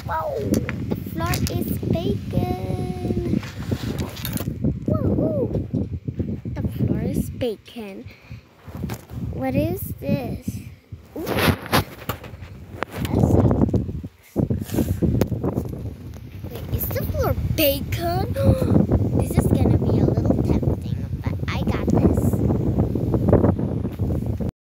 Whoa, the floor is bacon. Whoa, the floor is bacon. What is this? Ooh, wait, is the floor bacon?